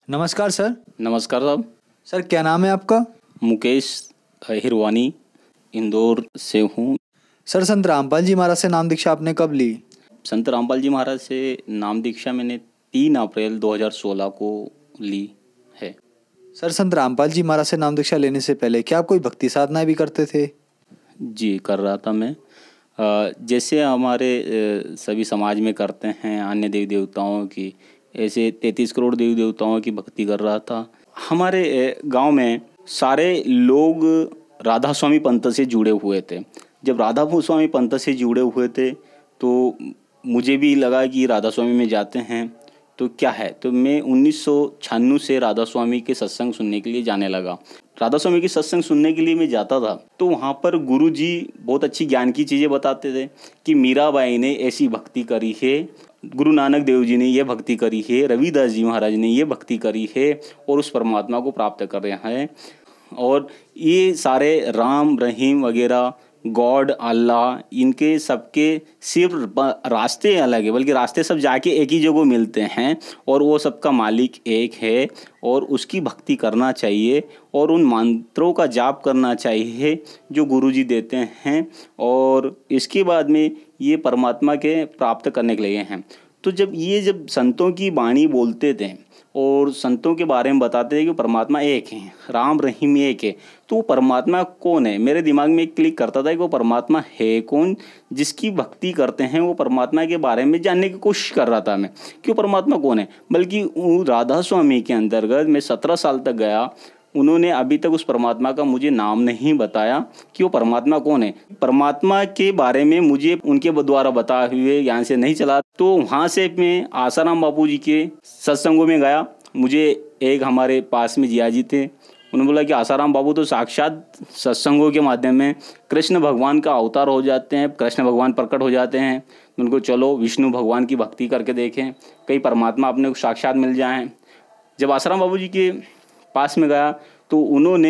नमस्कार सर। नमस्कार साहब। सर क्या नाम है आपका? मुकेश हिरवानी, इंदौर से हूँ। सर संत रामपाल जी महाराज से नाम दीक्षा आपने कब ली? संत रामपाल जी महाराज से नाम दीक्षा मैंने 3 अप्रैल 2016 को ली है। सर संत रामपाल जी महाराज से नाम दीक्षा लेने से पहले क्या आप कोई भक्ति साधना भी करते थे? जी कर रहा था मैं। जैसे हमारे सभी समाज में करते हैं अन्य देवी देवताओं की, ऐसे 33 करोड़ देवी देवताओं की भक्ति कर रहा था। हमारे गांव में सारे लोग राधा स्वामी पंथ से जुड़े हुए थे। जब राधा स्वामी पंथ से जुड़े हुए थे तो मुझे भी लगा कि राधा स्वामी में जाते हैं तो क्या है, तो मैं 1996 से राधा स्वामी के सत्संग सुनने के लिए जाने लगा। राधा स्वामी की सत्संग सुनने के लिए मैं जाता था तो वहाँ पर गुरु जी बहुत अच्छी ज्ञान की चीज़ें बताते थे कि मीराबाई ने ऐसी भक्ति करी है, गुरु नानक देव जी ने ये भक्ति करी है, रविदास जी महाराज ने ये भक्ति करी है और उस परमात्मा को प्राप्त कर रहे हैं। और ये सारे राम रहीम वगैरह गॉड अल्लाह, इनके सबके सिर्फ रास्ते अलग है, बल्कि रास्ते सब जाके एक ही जगह मिलते हैं और वो सबका मालिक एक है और उसकी भक्ति करना चाहिए और उन मंत्रों का जाप करना चाहिए जो गुरुजी देते हैं और इसके बाद में ये परमात्मा के प्राप्त करने के लिए हैं। तो जब संतों की वाणी बोलते थे और संतों के बारे में बताते थे कि परमात्मा एक है, राम रहीम एक है, तो वो परमात्मा कौन है, मेरे दिमाग में क्लिक करता था कि वो परमात्मा है कौन। जिसकी भक्ति करते हैं वो परमात्मा के बारे में जानने की कोशिश कर रहा था मैं कि वो परमात्मा कौन है। बल्कि राधा स्वामी के अंतर्गत मैं 17 साल तक गया, उन्होंने अभी तक उस परमात्मा का मुझे नाम नहीं बताया कि वो परमात्मा कौन है। परमात्मा के बारे में मुझे उनके द्वारा बताए हुए ज्ञान से नहीं चला। तो वहाँ से मैं आसाराम बापू जी के सत्संगों में गया। मुझे एक हमारे पास में जिया जी थे, उन्होंने बोला कि आसाराम बाबू तो साक्षात सत्संगों के माध्यम में कृष्ण भगवान का अवतार हो जाते हैं, कृष्ण भगवान प्रकट हो जाते हैं। उनको चलो विष्णु भगवान की भक्ति करके देखें, कई परमात्मा अपने को साक्षात मिल जाएं। जब आसाराम बाबू जी के पास में गया तो उन्होंने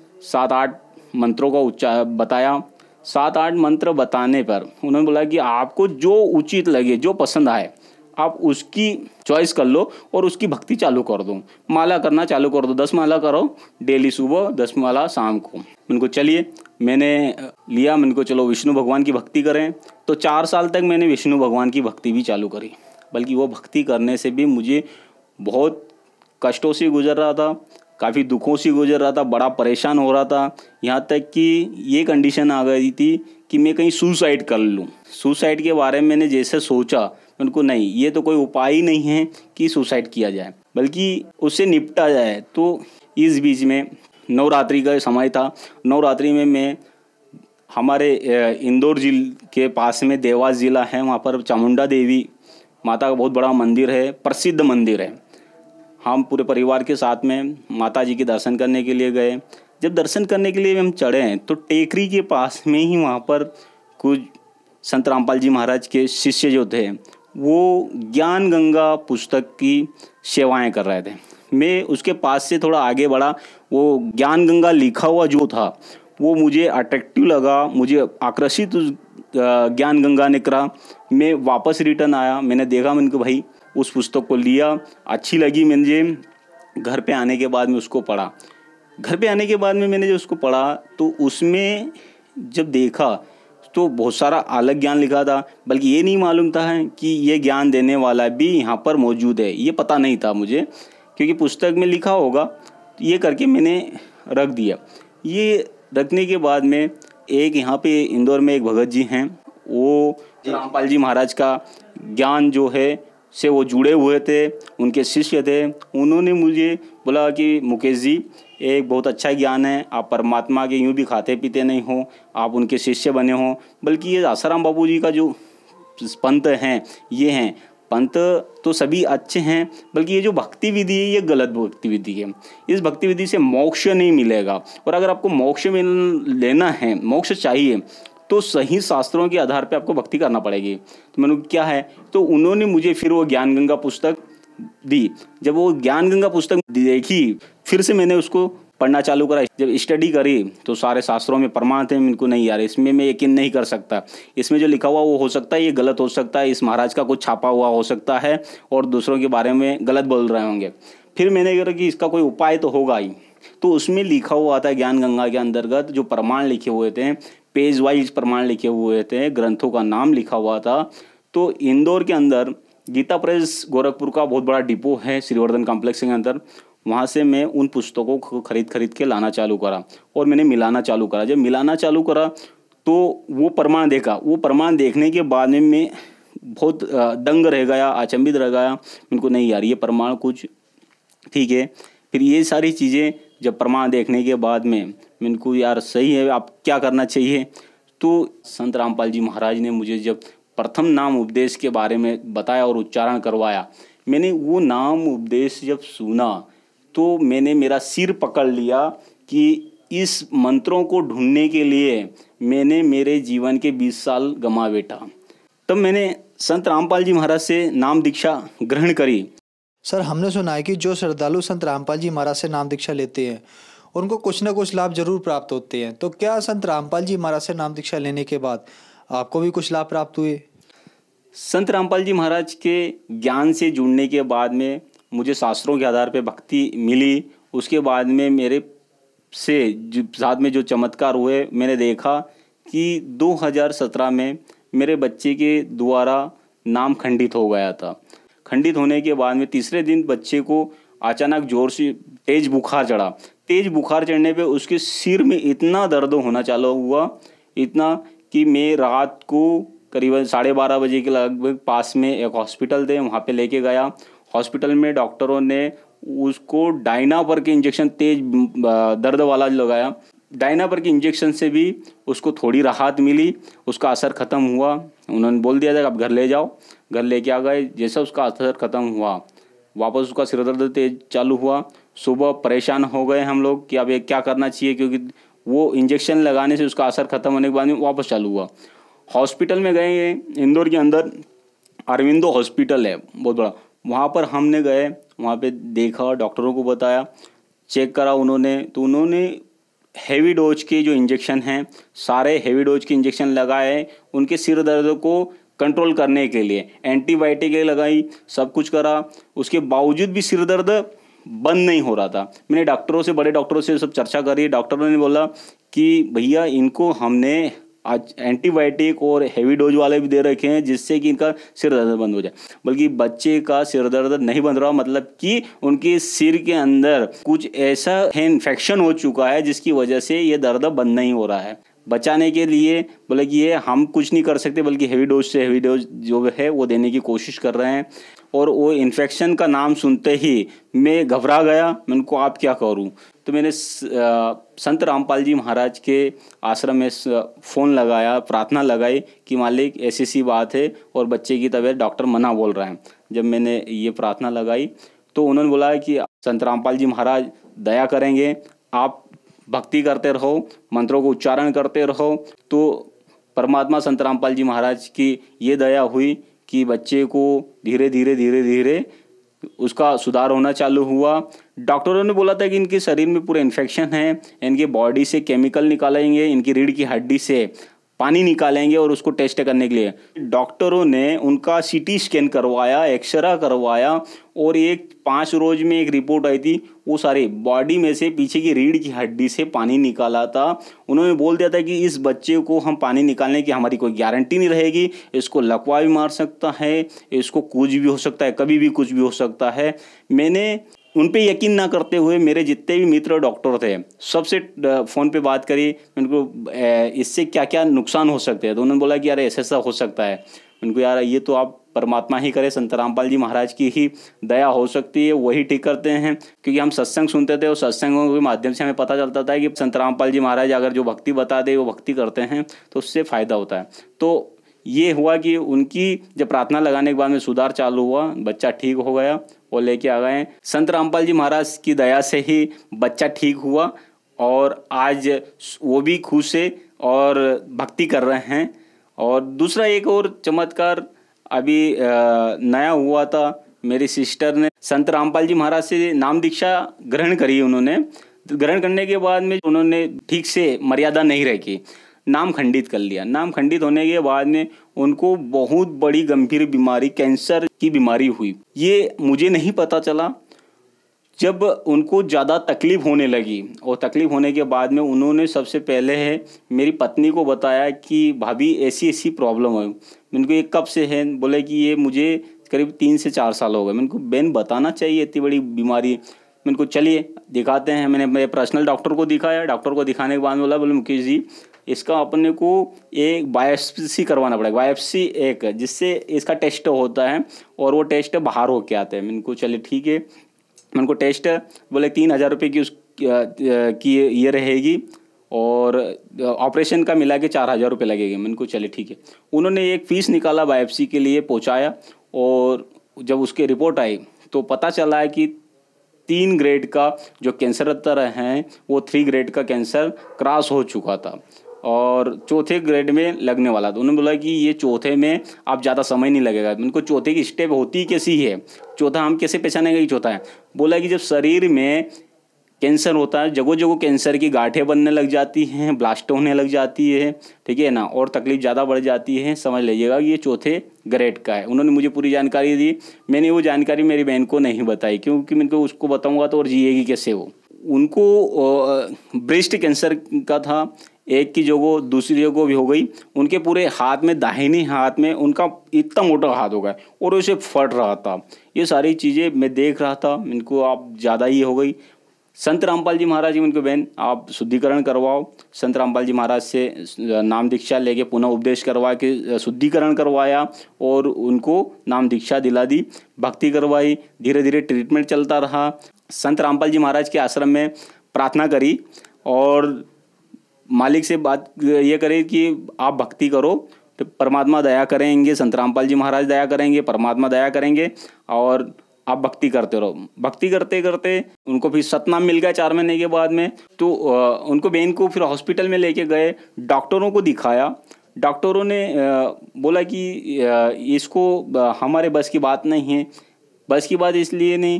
7-8 मंत्रों का उच्चार बताया। 7-8 मंत्र बताने पर उन्होंने बोला कि आपको जो उचित लगे, जो पसंद आए, आप उसकी चॉइस कर लो और उसकी भक्ति चालू कर दो, माला करना चालू कर दो। 10 माला करो डेली, सुबह 10 माला शाम को। उनको चलिए मैंने लिया, मैंने को चलो विष्णु भगवान की भक्ति करें। तो 4 साल तक मैंने विष्णु भगवान की भक्ति भी चालू करी। बल्कि वो भक्ति करने से भी मुझे बहुत कष्टों से गुजर रहा था, काफ़ी दुखों से गुजर रहा था, बड़ा परेशान हो रहा था। यहाँ तक कि ये कंडीशन आ गई थी कि मैं कहीं सुसाइड कर लूँ। सुसाइड के बारे में मैंने जैसे सोचा, उनको नहीं, ये तो कोई उपाय ही नहीं है कि सुसाइड किया जाए, बल्कि उससे निपटा जाए। तो इस बीच में नवरात्रि का समय था। नवरात्रि में मैं हमारे इंदौर जिले के पास में देवास ज़िला है, वहाँ पर चामुंडा देवी माता का बहुत बड़ा मंदिर है, प्रसिद्ध मंदिर है। हम पूरे परिवार के साथ में माता जी के दर्शन करने के लिए गए। जब दर्शन करने के लिए हम चढ़े तो टेकरी के पास में ही वहाँ पर कुछ संत रामपाल जी महाराज के शिष्य जो थे वो ज्ञान गंगा पुस्तक की सेवाएं कर रहे थे। मैं उसके पास से थोड़ा आगे बढ़ा, वो ज्ञान गंगा लिखा हुआ जो था वो मुझे अट्रैक्टिव लगा, मुझे आकर्षित ज्ञान गंगा ने करा। मैं वापस रिटर्न आया, मैंने देखा, मैंने कहा भाई उस पुस्तक को लिया, अच्छी लगी मुझे। घर पे आने के बाद में उसको पढ़ा। घर पे आने के बाद में मैंने जब उसको पढ़ा तो उसमें जब देखा तो बहुत सारा अलग ज्ञान लिखा था, बल्कि ये नहीं मालूम था कि ये ज्ञान देने वाला भी यहाँ पर मौजूद है, ये पता नहीं था मुझे, क्योंकि पुस्तक में लिखा होगा। तो ये करके मैंने रख दिया। ये रखने के बाद में एक यहाँ पे इंदौर में एक भगत जी हैं, वो रामपाल जी महाराज का ज्ञान जो है से वो जुड़े हुए थे, उनके शिष्य थे। उन्होंने मुझे बोला कि मुकेश जी एक बहुत अच्छा ज्ञान है, आप परमात्मा के यूँ भी खाते पीते नहीं हो, आप उनके शिष्य बने हो। बल्कि ये आसाराम बापू जी का जो पंथ हैं, ये हैं पंथ तो सभी अच्छे हैं, बल्कि ये जो भक्ति विधि है ये गलत भक्ति विधि है। इस भक्ति विधि से मोक्ष नहीं मिलेगा, और अगर आपको मोक्ष लेना है, मोक्ष चाहिए, तो सही शास्त्रों के आधार पे आपको भक्ति करना पड़ेगी। तो मैंने क्या है, तो उन्होंने मुझे फिर वो ज्ञान गंगा पुस्तक दी। जब वो ज्ञान गंगा पुस्तक देखी, फिर से मैंने उसको पढ़ना चालू करा। जब स्टडी करी तो सारे शास्त्रों में प्रमाण थे। इनको नहीं यार, इसमें मैं यकीन नहीं कर सकता, इसमें जो लिखा हुआ वो हो सकता है ये गलत हो सकता है, इस महाराज का कुछ छापा हुआ हो सकता है और दूसरों के बारे में गलत बोल रहे होंगे। फिर मैंने कहा कि इसका कोई उपाय तो होगा ही। तो उसमें लिखा हुआ था ज्ञान गंगा के अंतर्गत जो प्रमाण लिखे हुए थे, पेज वाइज प्रमाण लिखे हुए थे, ग्रंथों का नाम लिखा हुआ था। तो इंदौर के अंदर गीता प्रेस गोरखपुर का बहुत बड़ा डिपो है श्रीवर्धन कॉम्प्लेक्स के अंदर, वहाँ से मैं उन पुस्तकों को खरीद के लाना चालू करा और मैंने मिलाना चालू करा। जब मिलाना चालू करा तो वो प्रमाण देखा, वो प्रमाण देखने के बाद में मैं बहुत दंग रह गया, अचंभित रह गया। उनको नहीं यार ये प्रमाण कुछ ठीक है। फिर ये सारी चीज़ें जब प्रमाण देखने के बाद में इनको यार सही है, आप क्या करना चाहिए। तो संत रामपाल जी महाराज ने मुझे जब प्रथम नाम उपदेश के बारे में बताया और उच्चारण करवाया, मैंने वो नाम उपदेश जब सुना तो मैंने मेरा सिर पकड़ लिया कि इस मंत्रों को ढूंढने के लिए मैंने मेरे जीवन के 20 साल गंवा बैठा। तब मैंने संत रामपाल जी महाराज से नाम दीक्षा ग्रहण करी। सर, हमने सुना है कि जो श्रद्धालु संत रामपाल जी महाराज से नाम दीक्षा लेते हैं उनको कुछ ना कुछ लाभ जरूर प्राप्त होते हैं। तो क्या संत रामपाल जी महाराज से नाम दीक्षा लेने के बाद आपको भी कुछ लाभ प्राप्त हुए? संत रामपाल जी महाराज के ज्ञान से जुड़ने के बाद में मुझे शास्त्रों के आधार पर भक्ति मिली। उसके बाद में मेरे से साथ में जो चमत्कार हुए, मैंने देखा कि 2017 में मेरे बच्चे के द्वारा नाम खंडित हो गया था। खंडित होने के बाद में तीसरे दिन बच्चे को अचानक जोर से तेज बुखार चढ़ा। तेज बुखार चढ़ने पे उसके सिर में इतना दर्द होना चालू हुआ, इतना कि मैं रात को करीबन 12:30 बजे के लगभग पास में एक हॉस्पिटल थे, वहाँ पे लेके गया। हॉस्पिटल में डॉक्टरों ने उसको डायनापर के इंजेक्शन तेज दर्द वाला लगाया। डायनापर के इंजेक्शन से भी उसको थोड़ी राहत मिली, उसका असर ख़त्म हुआ। उन्होंने बोल दिया था कि आप घर ले जाओ। घर लेके आ गए। जैसा उसका असर ख़त्म हुआ वापस उसका सिर दर्द तेज चालू हुआ। सुबह परेशान हो गए हम लोग कि अब ये क्या करना चाहिए, क्योंकि वो इंजेक्शन लगाने से उसका असर ख़त्म होने के बाद में वापस चालू हुआ। हॉस्पिटल में गए, इंदौर के अंदर अरविंदो हॉस्पिटल है बहुत बड़ा, वहाँ पर हमने गए, वहाँ पे देखा, डॉक्टरों को बताया, चेक करा उन्होंने। तो उन्होंने हैवी डोज के जो इंजेक्शन हैं, सारे हैवी डोज के इंजेक्शन लगाए उनके सिर दर्द को कंट्रोल करने के लिए। एंटीबायोटिक लगाई, सब कुछ करा, उसके बावजूद भी सिर दर्द बंद नहीं हो रहा था। मैंने डॉक्टरों से, बड़े डॉक्टरों से सब चर्चा करी। डॉक्टरों ने बोला कि भैया इनको हमने आज एंटीबायोटिक और हैवी डोज वाले भी दे रखे हैं जिससे कि इनका सिर दर्द बंद हो जाए, बल्कि बच्चे का सिर दर्द नहीं बंद रहा, मतलब कि उनके सिर के अंदर कुछ ऐसा इन्फेक्शन हो चुका है जिसकी वजह से ये दर्द बंद नहीं हो रहा है। बचाने के लिए बोले कि ये हम कुछ नहीं कर सकते, बल्कि हैवी डोज से हैवी डोज जो है वो देने की कोशिश कर रहे हैं। और वो इन्फेक्शन का नाम सुनते ही मैं घबरा गया। मैं उनको आप क्या करूं, तो मैंने संत रामपाल जी महाराज के आश्रम में फ़ोन लगाया, प्रार्थना लगाई कि मालिक ऐसी सी बात है और बच्चे की तबीयत डॉक्टर मना बोल रहे हैं। जब मैंने ये प्रार्थना लगाई तो उन्होंने बोला कि संत रामपाल जी महाराज दया करेंगे, आप भक्ति करते रहो, मंत्रों को उच्चारण करते रहो। तो परमात्मा संत रामपाल जी महाराज की ये दया हुई कि बच्चे को धीरे धीरे उसका सुधार होना चालू हुआ। डॉक्टरों ने बोला था कि इनके शरीर में पूरे इन्फेक्शन है, इनके बॉडी से केमिकल निकालेंगे, इनकी रीढ़ की हड्डी से पानी निकालेंगे और उसको टेस्ट करने के लिए डॉक्टरों ने उनका सीटी स्कैन करवाया, एक्सरा करवाया और 5 रोज में एक रिपोर्ट आई थी, वो सारे बॉडी में से पीछे की रीढ़ की हड्डी से पानी निकाला था। उन्होंने बोल दिया था कि इस बच्चे को हम पानी निकालने की हमारी कोई गारंटी नहीं रहेगी, इसको लकवा भी मार सकता है, इसको कुछ भी हो सकता है, कभी भी कुछ भी हो सकता है। मैंने उन पे यकीन ना करते हुए मेरे जितने भी मित्र डॉक्टर थे सबसे फ़ोन पे बात करी, उनको इससे क्या क्या नुकसान हो सकते हैं। तो उन्होंने बोला कि यार ऐसा हो सकता है। उनको यार ये तो आप परमात्मा ही करे, संत रामपाल जी महाराज की ही दया हो सकती है, वही ठीक करते हैं। क्योंकि हम सत्संग सुनते थे और सत्संगों के माध्यम से हमें पता चलता था कि संत रामपाल जी महाराज अगर जो भक्ति बता दे वो भक्ति करते हैं तो उससे फ़ायदा होता है। तो ये हुआ कि उनकी जब प्रार्थना लगाने के बाद में सुधार चालू हुआ, बच्चा ठीक हो गया और लेके आ गए। संत रामपाल जी महाराज की दया से ही बच्चा ठीक हुआ और आज वो भी खुश है और भक्ति कर रहे हैं। और दूसरा एक और चमत्कार अभी नया हुआ था, मेरी सिस्टर ने संत रामपाल जी महाराज से नाम दीक्षा ग्रहण करी। उन्होंने ग्रहण करने के बाद में उन्होंने ठीक से मर्यादा नहीं रखी, नाम खंडित कर लिया। नाम खंडित होने के बाद में उनको बहुत बड़ी गंभीर बीमारी, कैंसर की बीमारी हुई। ये मुझे नहीं पता चला जब उनको ज़्यादा तकलीफ़ होने लगी और तकलीफ़ होने के बाद में उन्होंने सबसे पहले है मेरी पत्नी को बताया कि भाभी ऐसी ऐसी प्रॉब्लम है। मैंने कहा ये कब से है? बोले कि ये मुझे करीब 3 से 4 साल हो गए। मैंने कहा बहन बताना चाहिए इतनी बड़ी बीमारी। मैंने को चलिए दिखाते हैं। मैंने मेरे पर्सनल डॉक्टर को दिखाया। डॉक्टर को दिखाने के बाद बोले मुकेश जी इसका अपने को एक बायोप्सी करवाना पड़ेगा। बायोप्सी एक जिससे इसका टेस्ट होता है और वो टेस्ट बाहर होके आता है। मैंने को चलिए ठीक है। मैंने को टेस्ट बोले 3,000 रुपये की ये रहेगी और ऑपरेशन का मिला के 4,000 रुपये लगेंगे। मैंने को चले ठीक है। उन्होंने एक फ़ीस निकाला बायोप्सी के लिए पहुंचाया और जब उसकी रिपोर्ट आई तो पता चला है कि 3 ग्रेड का जो कैंसर तरह हैं वो 3 ग्रेड का कैंसर क्रॉस हो चुका था और चौथे ग्रेड में लगने वाला था। उन्होंने बोला कि ये चौथे में आप ज़्यादा समय नहीं लगेगा। उनको चौथे की स्टेप होती कैसी है? चौथा हम कैसे पहचानेंगे कि चौथा है? बोला कि जब शरीर में कैंसर होता है जगह जगह कैंसर की गांठें बनने लग जाती हैं, ब्लास्ट होने लग जाती है, ठीक है ना, और तकलीफ ज़्यादा बढ़ जाती है, समझ लीजिएगा ये चौथे ग्रेड का है। उन्होंने मुझे पूरी जानकारी दी। मैंने वो जानकारी मेरी बहन को नहीं बताई क्योंकि मैंने उसको बताऊँगा तो और जिएगी कैसे वो। उनको ब्रेस्ट कैंसर का था। एक की जगह दूसरी जगह भी हो गई। उनके पूरे हाथ में दाहिने हाथ में उनका इतना मोटा हाथ हो गया और उसे फट रहा था। ये सारी चीज़ें मैं देख रहा था। इनको आप ज़्यादा ही हो गई। संत रामपाल जी महाराज जी उनको बहन आप शुद्धिकरण करवाओ। संत रामपाल जी महाराज से नाम दीक्षा लेके पुनः उपदेश करवा के शुद्धिकरण करवाया और उनको नाम दीक्षा दिला दी, भक्ति करवाई। धीरे धीरे ट्रीटमेंट चलता रहा। संत रामपाल जी महाराज के आश्रम में प्रार्थना करी और मालिक से बात ये करे कि आप भक्ति करो तो परमात्मा दया करेंगे, संत रामपाल जी महाराज दया करेंगे, परमात्मा दया करेंगे और आप भक्ति करते रहो। भक्ति करते करते उनको फिर सतनाम मिल गया 4 महीने के बाद में। तो उनको बहन को फिर हॉस्पिटल में लेके गए, डॉक्टरों को दिखाया। डॉक्टरों ने बोला कि इसको हमारे बस की बात नहीं है। बस की बात इसलिए नहीं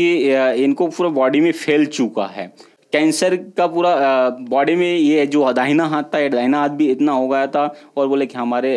कि इनको पूरा बॉडी में फैल चुका है कैंसर का पूरा बॉडी में। ये जो दाहिना हाथ था, ये दाहिना हाथ भी इतना हो गया था और बोले कि हमारे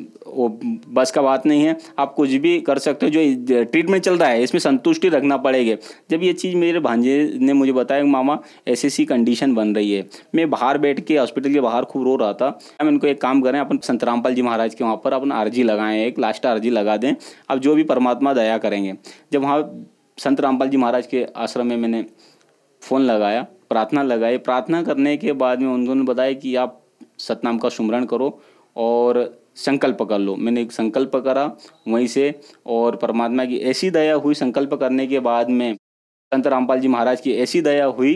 वो बस का बात नहीं है, आप कुछ भी कर सकते हो, जो ट्रीटमेंट चल रहा है इसमें संतुष्टि रखना पड़ेगी। जब ये चीज़ मेरे भांजे ने मुझे बताया मामा ऐसी कंडीशन बन रही है, मैं बाहर बैठ के हॉस्पिटल के बाहर खूब रो रहा था। हम इनको एक काम करें, अपन संत रामपाल जी महाराज के वहाँ पर अपना अर्जी लगाएं, एक लास्ट अर्जी लगा दें, अब जो भी परमात्मा दया करेंगे। जब वहाँ संत रामपाल जी महाराज के आश्रम में मैंने फ़ोन लगाया, प्रार्थना लगाई। प्रार्थना करने के बाद में उन्होंने बताया कि आप सतनाम का सुमरण करो और संकल्प कर लो। मैंने एक संकल्प करा वहीं से और परमात्मा की ऐसी दया हुई। संकल्प करने के बाद में संत रामपाल जी महाराज की ऐसी दया हुई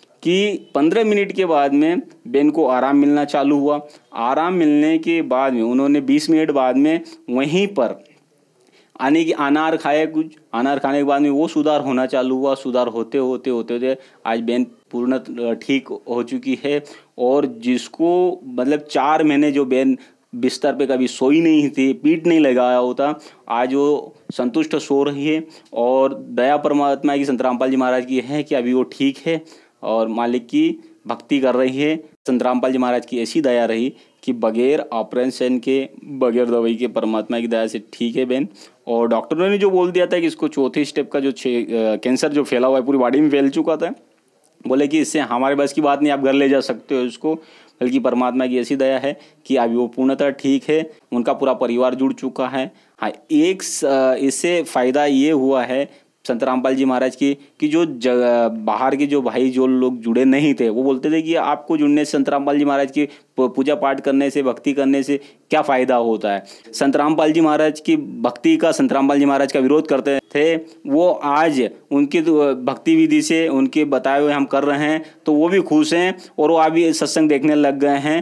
कि 15 मिनट के बाद में बहन को आराम मिलना चालू हुआ। आराम मिलने के बाद में उन्होंने 20 मिनट बाद में वहीं पर आने की अनार खाए। कुछ अनार खाने के बाद में वो सुधार होना चालू हुआ। सुधार होते होते होते होते आज बहन पूर्ण ठीक हो चुकी है। और जिसको मतलब 4 महीने जो बहन बिस्तर पे कभी सोई नहीं थी, पीठ नहीं लगाया होता, आज वो संतुष्ट सो रही है। और दया परमात्मा की संत रामपाल जी महाराज की है कि अभी वो ठीक है और मालिक की भक्ति कर रही है। संत रामपाल जी महाराज की ऐसी दया रही कि बगैर ऑपरेशन के, बगैर दवाई के परमात्मा की दया से ठीक है बहन। और डॉक्टरों ने जो बोल दिया था कि इसको चौथे स्टेप का जो कैंसर जो फैला हुआ है पूरी बॉडी में फैल चुका था, बोले कि इससे हमारे बस की बात नहीं, आप घर ले जा सकते हो इसको, बल्कि परमात्मा की ऐसी दया है कि अभी वो पूर्णतः ठीक है। उनका पूरा परिवार जुड़ चुका है। हाँ, एक इससे फ़ायदा ये हुआ है संत रामपाल जी महाराज की कि जो बाहर के जो भाई जो लोग जुड़े नहीं थे वो बोलते थे कि आपको जुड़ने से, संत रामपाल जी महाराज की पूजा पाठ करने से, भक्ति करने से क्या फ़ायदा होता है। संत रामपाल जी महाराज की भक्ति का, संत रामपाल जी महाराज का विरोध करते थे, वो आज उनकी भक्ति विधि से उनके बताए हुए हम कर रहे हैं तो वो भी खुश हैं और वो अभी सत्संग देखने लग गए हैं।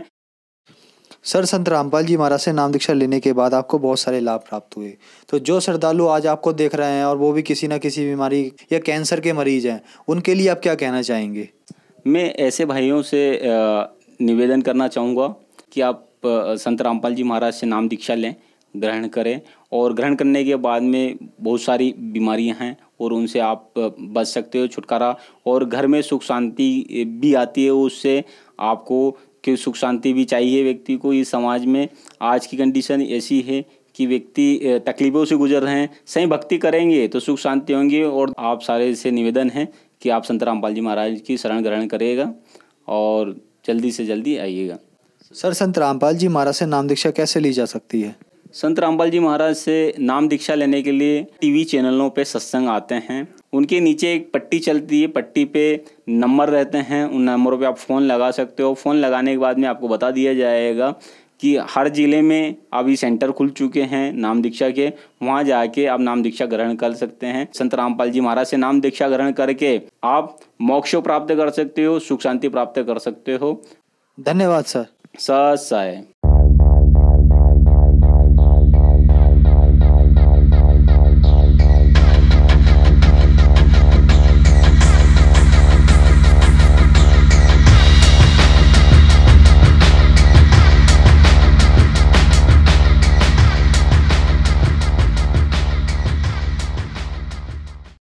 सर, संत रामपाल जी महाराज से नाम दीक्षा लेने के बाद आपको बहुत सारे लाभ प्राप्त हुए। तो जो श्रद्धालु आज आपको देख रहे हैं और वो भी किसी न किसी बीमारी या कैंसर के मरीज हैं, उनके लिए आप क्या कहना चाहेंगे? मैं ऐसे भाइयों से निवेदन करना चाहूँगा कि आप संत रामपाल जी महाराज से नाम दीक्षा लें, ग्रहण करें। और ग्रहण करने के बाद में बहुत सारी बीमारियां हैं और उनसे आप बच सकते हो, छुटकारा, और घर में सुख शांति भी आती है उससे। आपको कि सुख शांति भी चाहिए व्यक्ति को। इस समाज में आज की कंडीशन ऐसी है कि व्यक्ति तकलीफ़ों से गुजर रहे हैं, सही भक्ति करेंगे तो सुख शांति होंगी। और आप सारे से निवेदन है कि आप संत रामपाल जी महाराज की शरण ग्रहण करिएगा और जल्दी से जल्दी आइएगा। सर, संत रामपाल जी महाराज से नाम दीक्षा कैसे ली जा सकती है? संत रामपाल जी महाराज से नाम दीक्षा लेने के लिए टीवी चैनलों पे सत्संग आते हैं। उनके नीचे एक पट्टी चलती है, पट्टी पे नंबर रहते हैं, उन नंबरों पे आप फ़ोन लगा सकते हो। फ़ोन लगाने के बाद में आपको बता दिया जाएगा कि हर ज़िले में अभी सेंटर खुल चुके हैं नाम दीक्षा के, वहाँ जाके आप नाम दीक्षा ग्रहण कर सकते हैं। संत रामपाल जी महाराज से नाम दीक्षा ग्रहण करके आप मोक्ष प्राप्त कर सकते हो, सुख शांति प्राप्त कर सकते हो। धन्यवाद सर। सत साई।